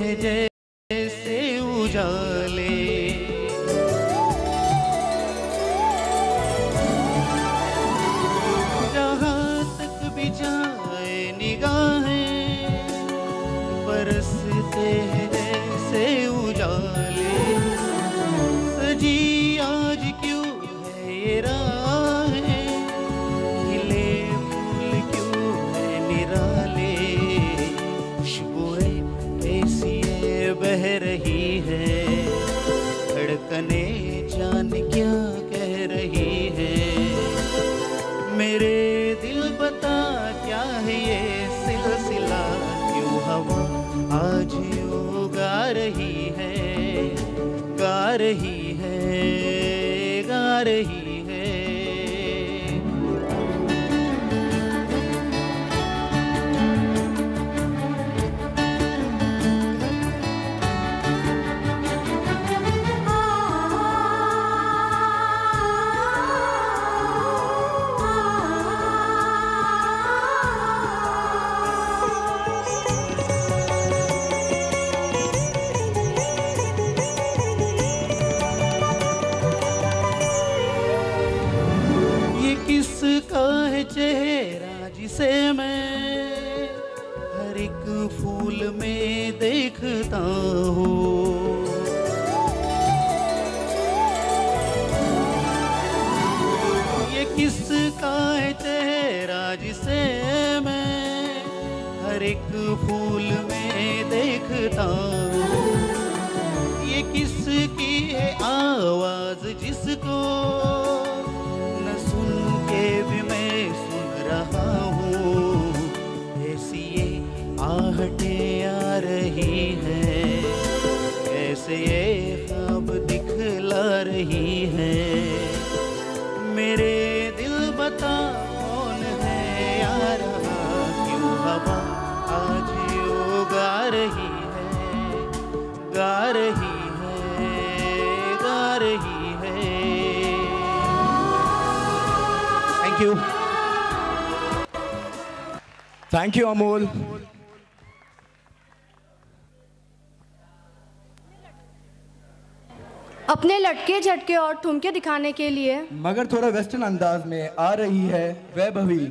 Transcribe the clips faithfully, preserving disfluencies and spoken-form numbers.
जैसे उजाले, जहाँ तक भी जाए निगाहें बरसते हैं जैसे उजाले। सजी आज क्यों है ये राहें, खिले फूल क्यों है निराले। खुशबुएं ऐसी बह रही है, धड़कने जान क्या कह रही है। मेरे दिल बता क्या है ये सिलसिला, क्यों हवा आज यूं गा रही है, गा रही है, गा रही है। किसका है चेहरा जिसे मैं हर एक फूल में देखता हूँ। ये किसका है चेहरा जिसे मैं हर एक फूल में देखता हूँ। ये किसकी है आवाज जिसको भी मैं सुन रहा हूँ। ऐसी ये आहटें आ रही हैं, कैसे ये ख्वाब दिखला रही हैं। मेरे दिल बता कौन है यार, क्यों हवा आज यूं गा रही है, गा रही है, गा रही है। Thank you. Thank you, Amol. अपने लटके झटके और ठुमके दिखाने के लिए मगर थोड़ा वेस्टर्न अंदाज में आ रही है वैभवी।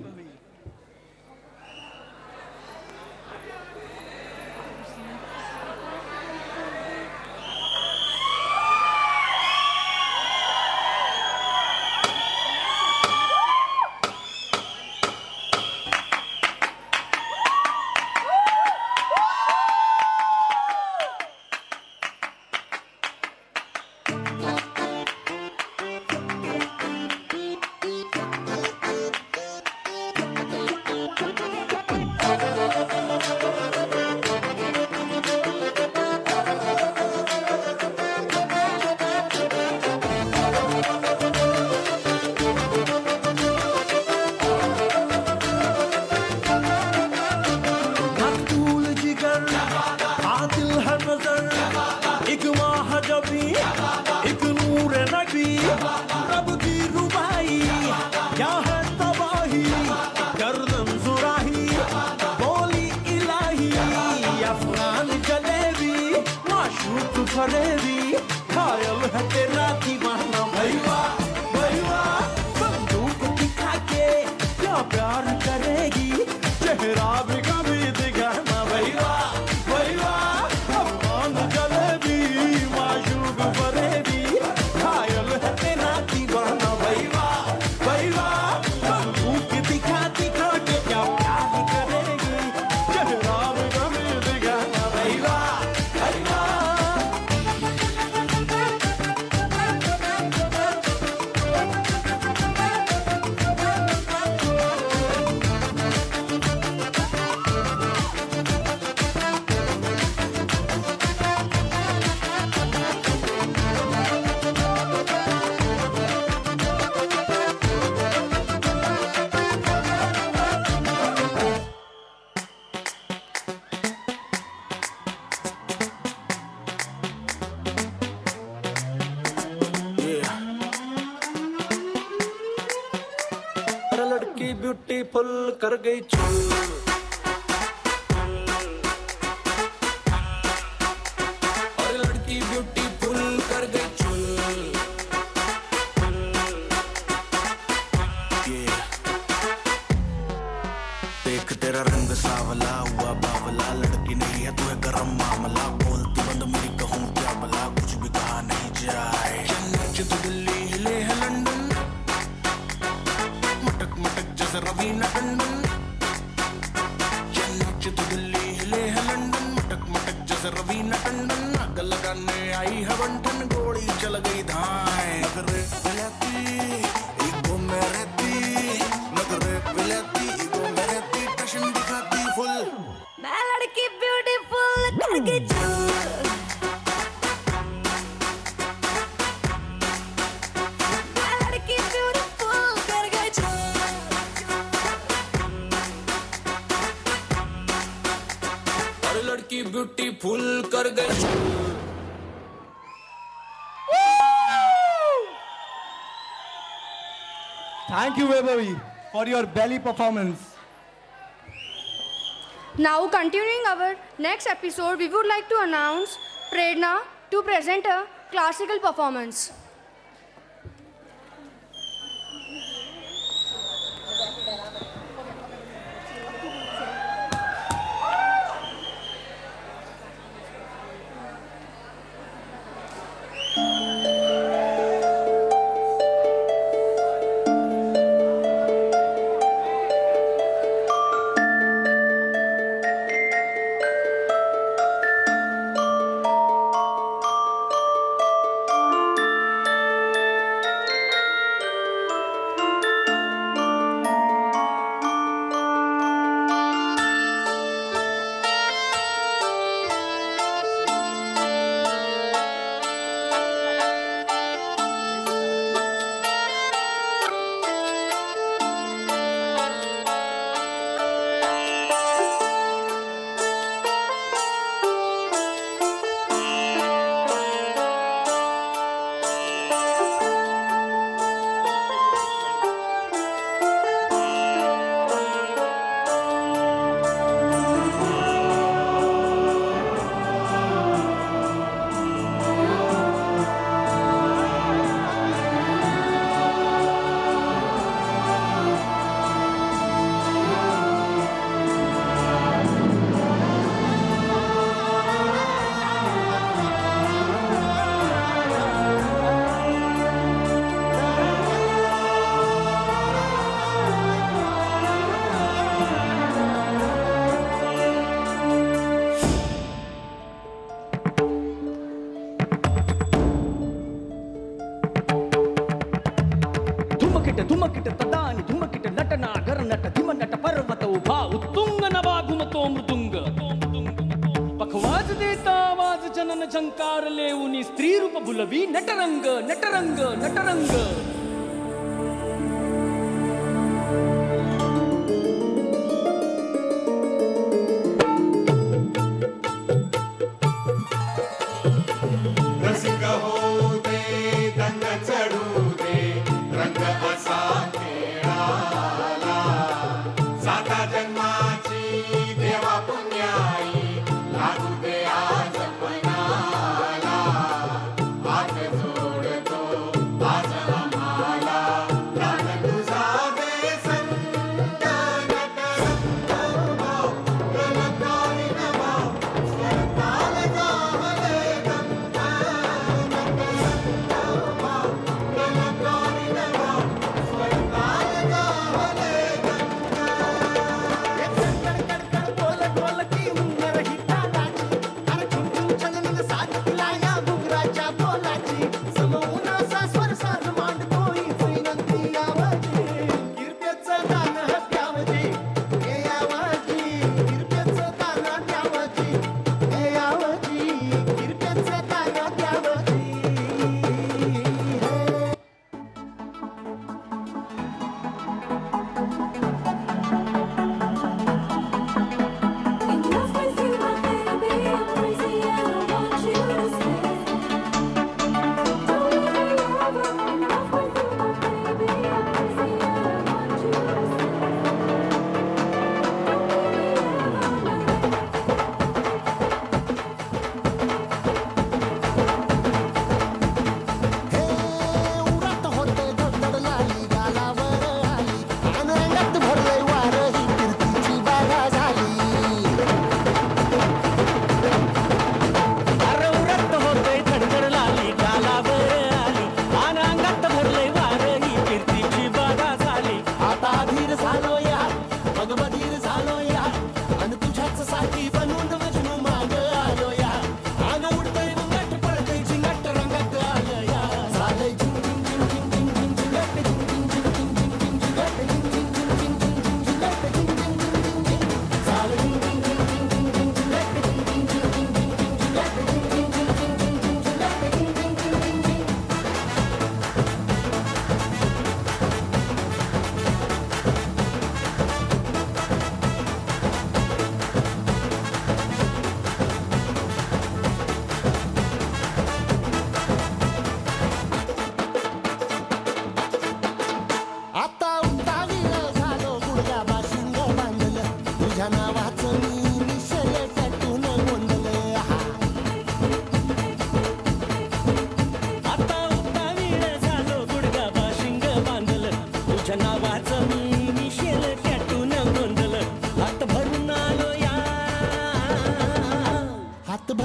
फरेबी घायल है तेरा दीवाना भैया भैया। बंदूक दिखा के क्या प्यार करेगी, चेहरा भी कभी दिखाना भैया भैया। अफगान जलेबी माशूक फरेबी घायल है तेरा दीवाना भैया भैया। बंदूक दिखा दिखा के क्या प्यार करेगी, चेहरा भी कभी दिखाना भैया भैया। लड़की ब्यूटीफुल कर गई चूल, गरम मामला, बोलती बंद मेरी कहूँ क्या भला, कुछ भी कहा नहीं जाए। चन्नई तो दिल्ली हिले है लंदन, मटक मटक जैसे रवीना टंडन। चन्नई तो दिल्ली हिले है लंदन, मटक मटक जैसे रवीना टंडन। आग लगाने आई है बंटन, गोली चल गई धाए। नगरे विलाती ईगो में रहती, नगरे विलाती ईगो में रहती, टशन दिखाती फुल। मैं लड़की ब्यूटीफुल करके चल, मैं लड़की ब्यूटीफुल करके चल। अरे लड़की ब्यूटीफुल कर गई। Thank you, Vaibhavi, for your belly performance. Now, continuing our next episode, we would like to announce Prerna to present a classical performance. ಧುಮಕಿಟ ತದಾನಿ ಧುಮಕಿಟ ನಟನ ಗರನಟ ಧಿಮನಟ ಪರ್ವತ ಉಭಾ ಉತ್ತುಂಗ ನವಾಗುಮತೋ ಮೃದುಂಗ ಪಖವಾಜ ದೇತಾ ಆವಾಜ ಜನನ ಝಂಕಾರ ಲೇವುನಿ ಸ್ತ್ರೀ ರೂಪ ಬುಲವಿ ನಟರಂಗ ನಟರಂಗ ನಟರಂಗ आज जोड़ दो आज हमारा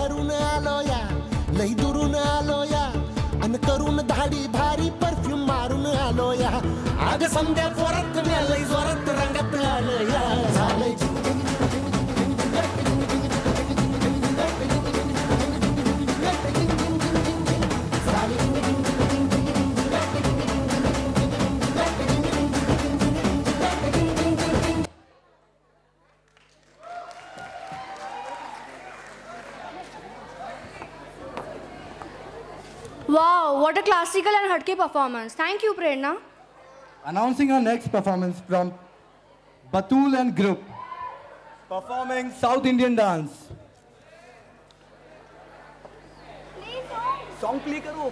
वरून आलो या लई दुरून आलो या अन करून धाडी भारी परफ्यूम मारून आलो या आग संध्या जोरात लई जोरात रंगात आलो या झालंय Wow, what a classical and hatke performance. Thank you, Prerna. Announcing our next performance from Batul and Group, performing South Indian dance. Song play karo.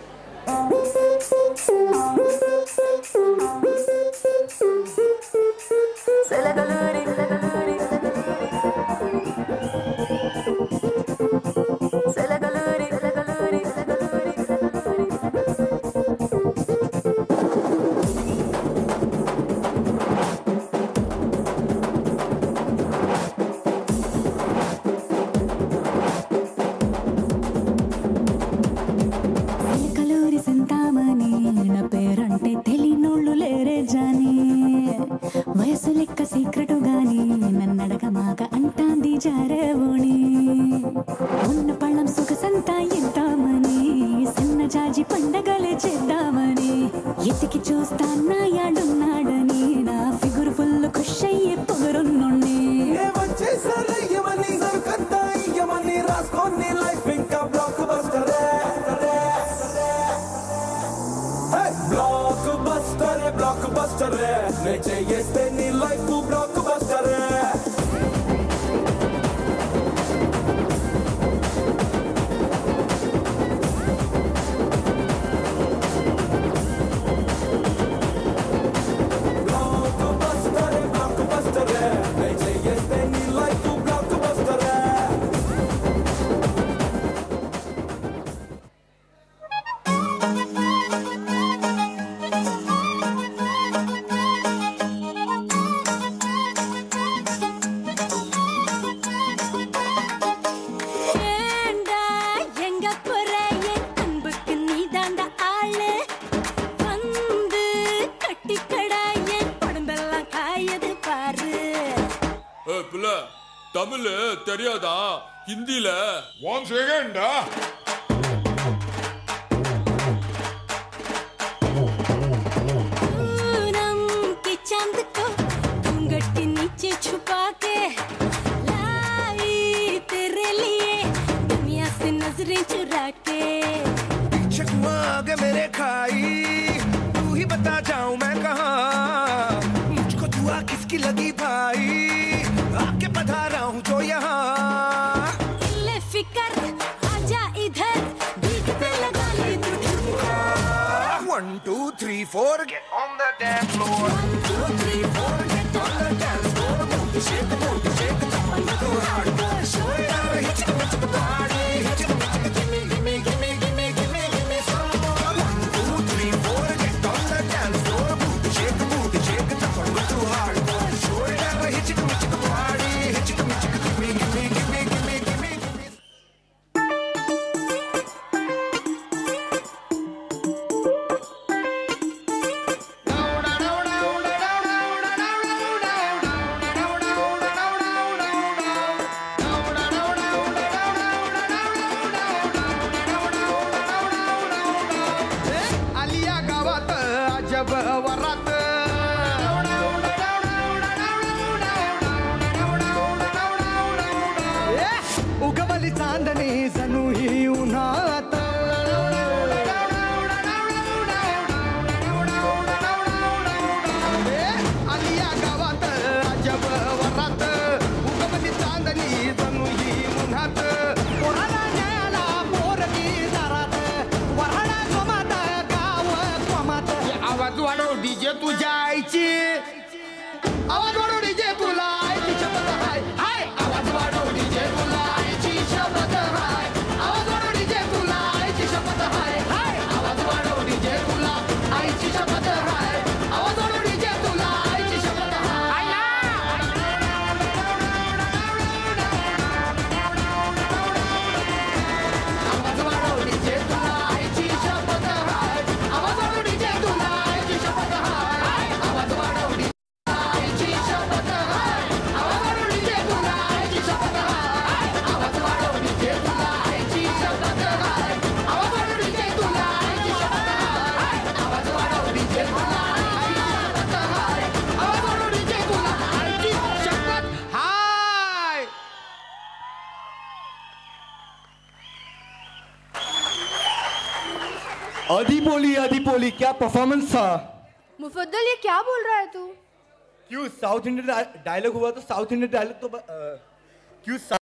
వయసు లెక్క సీక్రెట్ గాని నన్నడగ మాక అంటాంది జారేవోణి ఉన్న పళ్ళం సుఖసంతా ఇద్దామని సన్న జాజి పండగలే చేద్దామని ఎతికి చూస్తా నా యాడున్నాడని నా ఫిగురు ఫుల్ ఖుష్ అయ్యే పొగరున్నోణ్ణి వచ్చేసరయ్యమని దొరకంతా ఇయ్యమని రాసుకోని లైఫ్ ఇంకా blockbuster blockbuster blockbuster నే చేస్తే నీ లైఫ్ బ్లాక్ బస్టర్ தமிழ் தெரியாதா ஹிந்தில ஒன் செகண்டா पूनम के चांद को घूंघट के नीचे छुपा के लाई तेरे लिए दुनिया से नजरें चुरा के चकमक मेरे खाई तू ही बता जाऊं मैं कहाँ मुझको दुआ किसकी लगी भाई आके पधारा हूँ जो यहाँ ले फिकर आजा इधर भीगते लगा ले तू ठुमका One, two, three, four, get on the dance floor. One, two, three, four, get on the dance floor. Booty shake, booty shake, jump on the hardcore. Shoulder, hit it, hit it, body, hit it, hit it, gimme, gimme, gimme, gimme, gimme, gimme some more. One, two, three, four, get on the dance floor. Booty shake, booty shake, jump on the hardcore. Shoulder, hit it, hit it, body, hit it, hit it, gimme, gimme, gimme, gimme, gimme, gimme. उगवली चांदणी जणू ही उन्हात आलिया गावात अजब वरात उगवली चांदणी जणू ही उन्हात पोराला न्याला पोरगी दारात वराडा जोमात गाव कोमात आवाज वाढव डीजे तुझ्या आईची आवाज वाढव डीजे तुला आईची शपथ हाय हाय आवाज वाढव डीजे तुला आईची शपथ हाय आवाज वाढव डीजे तुला आईची शपथ हाय हाय आवाज वाढव डीजे तुला आईची शपथ हाय आवाज वाढव डीजे तुला आईची शपथ हाय अधिपोली अधिपोली क्या परफॉर्मेंस था। मुफद्दल ये क्या बोल रहा है तू? क्यों साउथ इंडियन डायलॉग हुआ तो साउथ इंडियन डायलॉग तो क्यों